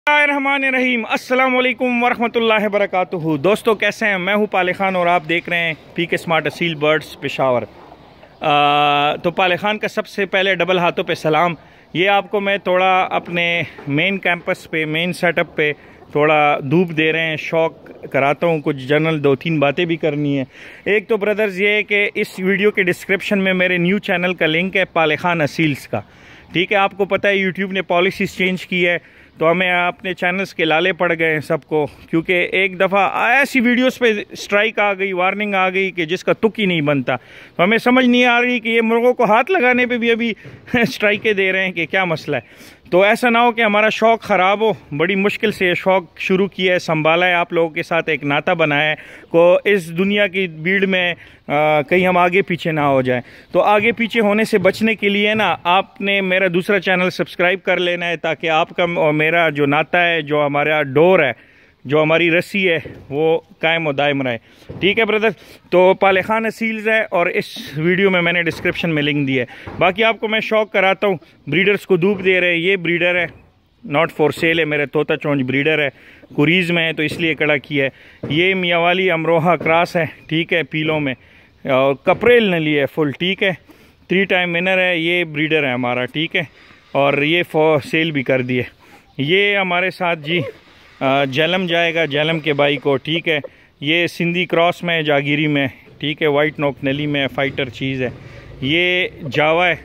रहीम अस्सलाम वालेकुम वरहमतुल्लाहि वबरकातुहू। दोस्तों कैसे हैं? मैं हूं पाले खान और आप देख रहे हैं PK smart Aseel birds Peshawar. तो पाले खान का सबसे पहले डबल हाथों पे सलाम। ये आपको मैं थोड़ा अपने मेन कैंपस पे, मेन सेटअप पे थोड़ा धूप दे रहे हैं, शौक कराता हूँ, कुछ जनरल 2-3 बातें भी करनी है। एक तो ब्रदर्स ये है कि इस वीडियो के डिस्क्रिप्शन में मेरे न्यू चैनल का लिंक है, पाले खान असील्स का। ठीक है, आपको पता है यूट्यूब ने पॉलिसीज़ चेंज की है, तो हमें अपने चैनल्स के लाले पड़ गए हैं सबको, क्योंकि एक दफ़ा ऐसी वीडियोस पे स्ट्राइक आ गई, वार्निंग आ गई कि जिसका तुक ही नहीं बनता। तो हमें समझ नहीं आ रही कि ये मुर्गों को हाथ लगाने पे भी अभी स्ट्राइकें दे रहे हैं कि क्या मसला है। तो ऐसा ना हो कि हमारा शौक़ ख़राब हो। बड़ी मुश्किल से ये शौक़ शुरू किया है, संभाला है, आप लोगों के साथ एक नाता बनाया है को इस दुनिया की भीड़ में कहीं हम आगे पीछे ना हो जाए। तो आगे पीछे होने से बचने के लिए ना आपने मेरा दूसरा चैनल सब्सक्राइब कर लेना है, ताकि आपका और मेरा जो नाता है, जो हमारा डोर है, जो हमारी रस्सी है, वो कायम और दायम रहे। ठीक है ब्रदर? तो पाले खान असील्स है और इस वीडियो में मैंने डिस्क्रिप्शन में लिंक दिया है। बाकी आपको मैं शौक कराता हूँ, ब्रीडर्स को धूप दे रहे हैं। ये ब्रीडर है, नॉट फॉर सेल है, मेरे तोता चोंच ब्रीडर है, कुरीज़ में है तो इसलिए कड़ा किया है। ये मियावाली अमरोहा क्रॉस है, ठीक है, पीलों में, और कपरेल नली है फुल, ठीक है, 3 टाइम विनर है। ये ब्रीडर है हमारा, ठीक है, और ये फॉर सेल भी कर दिए। ये हमारे साथ जी जलम जाएगा, जलम के भाई को, ठीक है। ये सिंधी क्रॉस में, जागीरी में, ठीक है, वाइट नोक नली में, फाइटर चीज़ है। ये जावा है,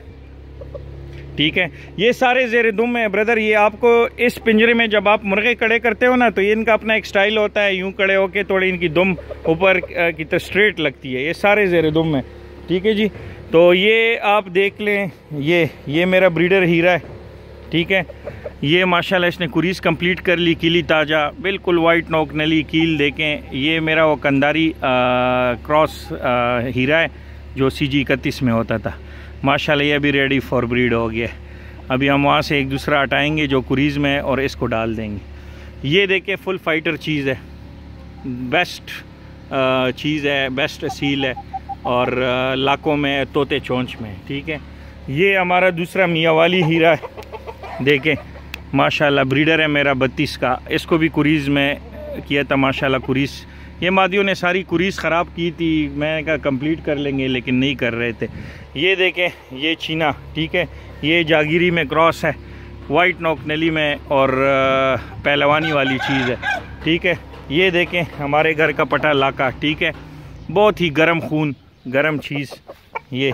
ठीक है। ये सारे ज़ेर दुम है ब्रदर। ये आपको इस पिंजरे में जब आप मुर्गे कड़े करते हो ना, तो ये इनका अपना एक स्टाइल होता है, यूं कड़े होके थोड़ी इनकी दुम ऊपर की तरह स्ट्रेट लगती है। ये सारे ज़ेर दुम है, ठीक है जी। तो ये आप देख लें, ये मेरा ब्रीडर हीरा है, ठीक है। ये माशाल्लाह इसने कुरीज़ कंप्लीट कर ली, कीली ताज़ा, बिल्कुल वाइट नोक नली कील देखें। ये मेरा वो कंदारी क्रॉस हीरा है जो CG 31 में होता था। माशाल्लाह ये अभी रेडी फॉर ब्रीड हो गया। अभी हम वहाँ से एक दूसरा हटाएंगे जो कुरीज़ में है और इसको डाल देंगे। ये देखें फुल फाइटर चीज़ है, बेस्ट चीज़ है, बेस्ट असील है, और लाखों में, तोते चोंच में, ठीक है। ये हमारा दूसरा मियावाली हीरा है, देखें माशाल्लाह ब्रीडर है मेरा 32 का। इसको भी कुरीज़ में किया था माशाल्लाह। कुरीज़ ये मादियों ने सारी कुरीज़ ख़राब की थी, मैंने कहा कंप्लीट कर लेंगे, लेकिन नहीं कर रहे थे। ये देखें, ये चीना, ठीक है, ये जागीरी में क्रॉस है, वाइट नोक नली में, और पहलवानी वाली चीज़ है, ठीक है। ये देखें हमारे घर का पटा लाका, ठीक है, बहुत ही गर्म खून, गर्म चीज़। ये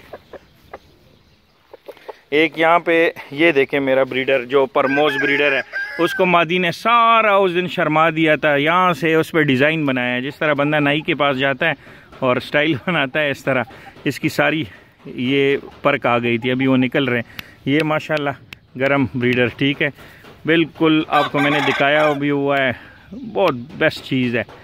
एक यहाँ पे ये देखें मेरा ब्रीडर जो परमोज ब्रीडर है, उसको मादी ने सारा उस दिन शर्मा दिया था। यहाँ से उस पर डिज़ाइन बनाया है, जिस तरह बंदा नाई के पास जाता है और स्टाइल बनाता है, इस तरह इसकी सारी ये परक आ गई थी, अभी वो निकल रहे हैं। ये माशाल्लाह गरम ब्रीडर, ठीक है, बिल्कुल आपको मैंने दिखाया भी हुआ है, बहुत बेस्ट चीज़ है।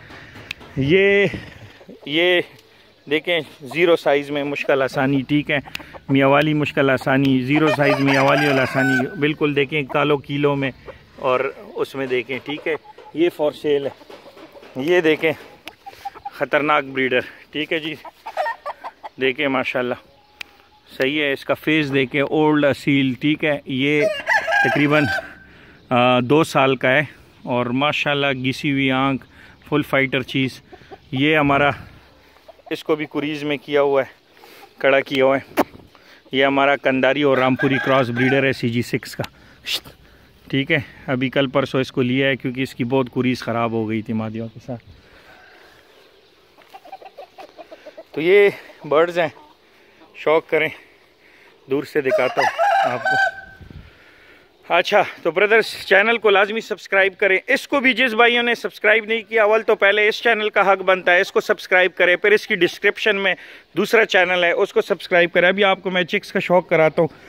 ये देखें, 0 साइज़ में मुश्किल आसानी, ठीक है, मियावाली मुश्किल आसानी, 0 साइज़ मियावाली वाला आसानी, बिल्कुल देखें कालो किलो में, और उसमें देखें, ठीक है। ये फॉर सेल है। ये देखें ख़तरनाक ब्रीडर, ठीक है जी, देखें माशाल्लाह सही है। इसका फेस देखें, ओल्ड असील, ठीक है। ये तकरीबन 2 साल का है और माशाल्लाह घिसी हुई आँख, फुल फाइटर चीज़। ये हमारा, इसको भी कुरीज़ में किया हुआ है, कड़ा किया हुआ है। ये हमारा कंदारी और रामपुरी क्रॉस ब्रीडर है CG 6 का, ठीक है। अभी कल परसों इसको लिया है क्योंकि इसकी बहुत कुरीज़ ख़राब हो गई थी मादियों के साथ। तो ये बर्ड्स हैं, शौक करें, दूर से दिखाता हूँ आपको। अच्छा, तो ब्रदर्स चैनल को लाजमी सब्सक्राइब करें। इसको भी जिस भाइयों ने सब्सक्राइब नहीं किया, अव्वल तो पहले इस चैनल का हक बनता है, इसको सब्सक्राइब करें, फिर इसकी डिस्क्रिप्शन में दूसरा चैनल है, उसको सब्सक्राइब करें। अभी आपको मैं चिक्स का शौक़ कराता हूँ।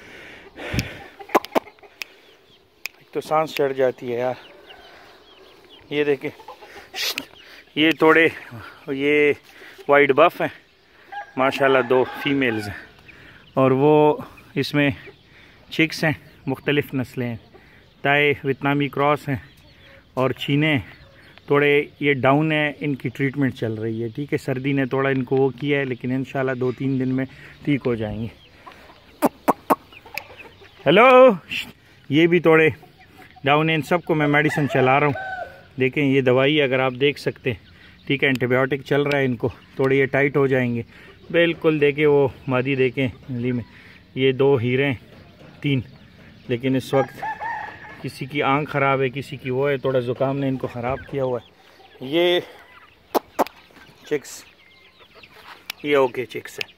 तो सांस चढ़ जाती है यार। ये देखें, ये थोड़े ये वाइट बफ हैं माशाल्लाह, 2 फीमेल्स हैं, और वो इसमें चिक्स हैं, मुख्तलिफ़ नस्लें हैं, ताए वियतनामी क्रॉस हैं और चीने थोड़े ये डाउन है, इनकी ट्रीटमेंट चल रही है, ठीक है। सर्दी ने थोड़ा इनको वो किया है, लेकिन इंशाल्लाह 2-3 दिन में ठीक हो जाएंगे। हेलो, ये भी थोड़े डाउन इन सबको मैं मेडिसिन चला रहा हूँ। देखें ये दवाई अगर आप देख सकते हैं, ठीक है, एंटीबायोटिक चल रहा है इनको, थोड़े ये टाइट हो जाएंगे बिल्कुल। देखें वो मादी देखें नली में, ये 2 हीरे हैं 3, लेकिन इस वक्त किसी की आंख ख़राब है, किसी की वो है, थोड़ा ज़ुकाम ने इनको ख़राब किया हुआ है। ये चिक्स, ये ओके चिक्स है।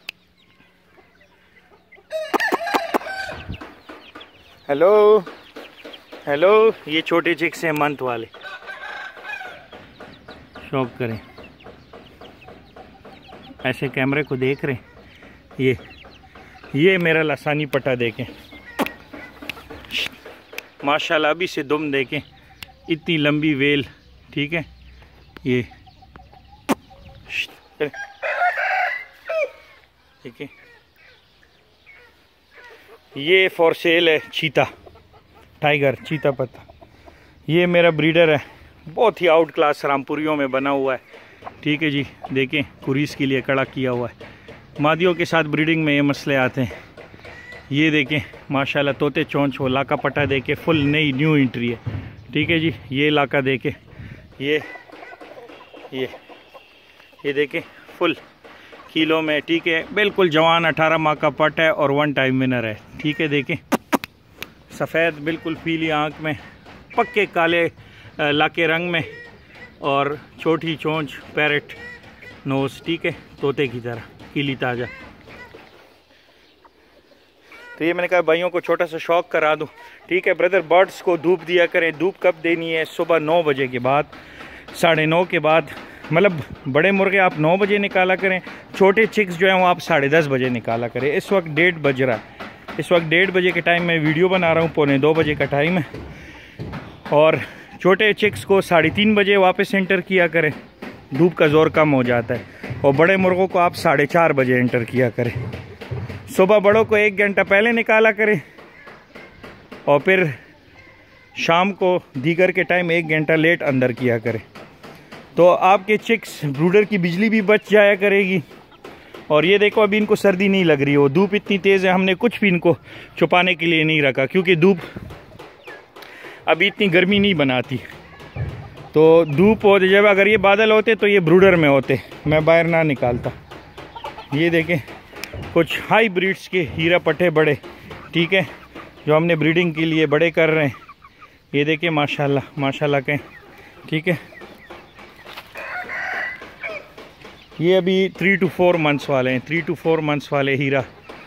हेलो हेलो, ये छोटे चिक्स हैं मंथ वाले, शौक करें, ऐसे कैमरे को देख रहे। ये मेरा लसानी पट्टा देखें माशाल्लाह, अभी से दुम देखें, इतनी लंबी वेल, ठीक है। ये ठीक है, ये फॉर सेल है चीता, टाइगर चीता पत्ता। ये मेरा ब्रीडर है, बहुत ही आउट क्लास रामपुरियों में बना हुआ है, ठीक है जी। देखें कुरीस के लिए कड़ा किया हुआ है। मादियों के साथ ब्रीडिंग में ये मसले आते हैं। ये देखें माशाल्लाह तोते चोंच हो, लाका पट्टा देके फुल नई न्यू एंट्री है, ठीक है जी। ये लाका देखे, ये देखें फुल किलो में, ठीक है, बिल्कुल जवान 18 माह का पट है और 1 टाइम विनर है, ठीक है। देखें सफ़ेद बिल्कुल पीली आँख में, पक्के काले लाके रंग में, और छोटी चोंच, पैरेट नोज़, ठीक है, तोते की तरह कीली ताज़ा। तो ये मैंने कहा भाइयों को छोटा सा शौक करा दूं, ठीक है ब्रदर। बर्ड्स को धूप दिया करें। धूप कब देनी है? सुबह 9 बजे के बाद, 9:30 के बाद, मतलब बड़े मुर्गे आप 9 बजे निकाला करें, छोटे चिक्स जो हैं वो आप 10:30 बजे निकाला करें। इस वक्त 1:30 बज रहा है, इस वक्त 1:30 बजे के टाइम में वीडियो बना रहा हूँ, 1:45 बजे का टाइम है। और छोटे चिक्स को 3:30 बजे वापस एंटर किया करें, धूप का ज़ोर कम हो जाता है। और बड़े मुर्गों को आप 4:30 बजे एंटर किया करें। सुबह बड़ों को 1 घंटा पहले निकाला करें, और फिर शाम को दीगर के टाइम 1 घंटा लेट अंदर किया करें। तो आपके चिक्स ब्रूडर की बिजली भी बच जाया करेगी। और ये देखो अभी इनको सर्दी नहीं लग रही हो, धूप इतनी तेज़ है, हमने कुछ भी इनको छुपाने के लिए नहीं रखा, क्योंकि धूप अभी इतनी गर्मी नहीं बनाती। तो धूप हो जब अगर ये बादल होते तो ये ब्रूडर में होते, मैं बाहर ना निकालता। ये देखें कुछ हाई ब्रीड्स के हीरा पट्टे बड़े, ठीक है, जो हमने ब्रीडिंग के लिए बड़े कर रहे हैं। ये देखें माशाल्लाह माशाल्लाह के, ठीक है। ये अभी 3 to 4 मंथ्स वाले हैं, 3 to 4 मंथ्स वाले हीरा।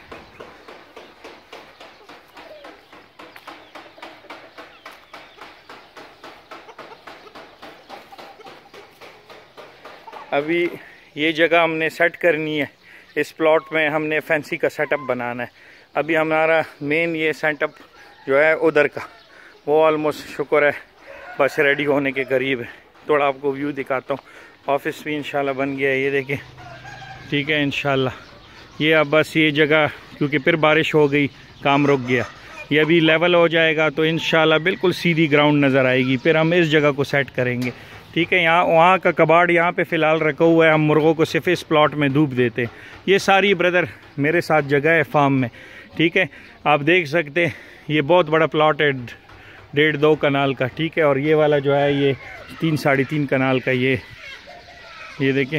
अभी ये जगह हमने सेट करनी है, इस प्लॉट में हमने फैंसी का सेटअप बनाना है। अभी हमारा मेन ये सेटअप जो है उधर का, वो ऑलमोस्ट शुक्र है बस रेडी होने के करीब है। थोड़ा आपको व्यू दिखाता हूँ। ऑफिस भी इंशाल्लाह बन गया है, ये देखें, ठीक है इंशाल्लाह। ये अब बस ये जगह, क्योंकि फिर बारिश हो गई काम रुक गया, ये अभी लेवल हो जाएगा तो इंशाल्लाह बिल्कुल सीधी ग्राउंड नज़र आएगी। फिर हम इस जगह को सेट करेंगे, ठीक है। यहाँ वहाँ का कबाड़ यहाँ पे फ़िलहाल रखा हुआ है, हम मुर्गों को सिर्फ इस प्लॉट में धूप देते हैं। ये सारी ब्रदर मेरे साथ जगह है फार्म में, ठीक है, आप देख सकते हैं। ये बहुत बड़ा प्लॉट है, 1.5-2 कनाल का, ठीक है। और ये वाला जो है ये 3-3.5 कनाल का। ये देखें,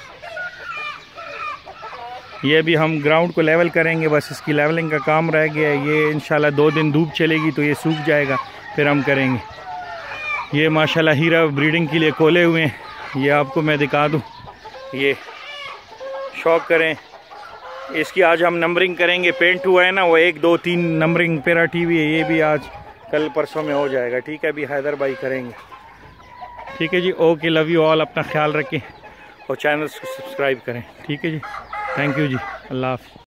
ये अभी हम ग्राउंड को लेवल करेंगे, बस इसकी लेवलिंग का काम रह गया है। ये इंशाल्लाह 2 दिन धूप चलेगी तो ये सूख जाएगा, फिर हम करेंगे। ये माशाल्लाह हीरा ब्रीडिंग के लिए खोले हुए हैं, ये आपको मैं दिखा दूं। ये शौक करें इसकी, आज हम नंबरिंग करेंगे। पेंट हुआ है ना, वो 1, 2, 3 नंबरिंग पेरा टीवी है, ये भी आज कल परसों में हो जाएगा, ठीक है। अभी हैदर भाई करेंगे, ठीक है जी। ओके, लव यू ऑल, अपना ख्याल रखें और चैनल को सब्सक्राइब करें, ठीक है जी। थैंक यू जी, अल्लाह हाफ़िज़।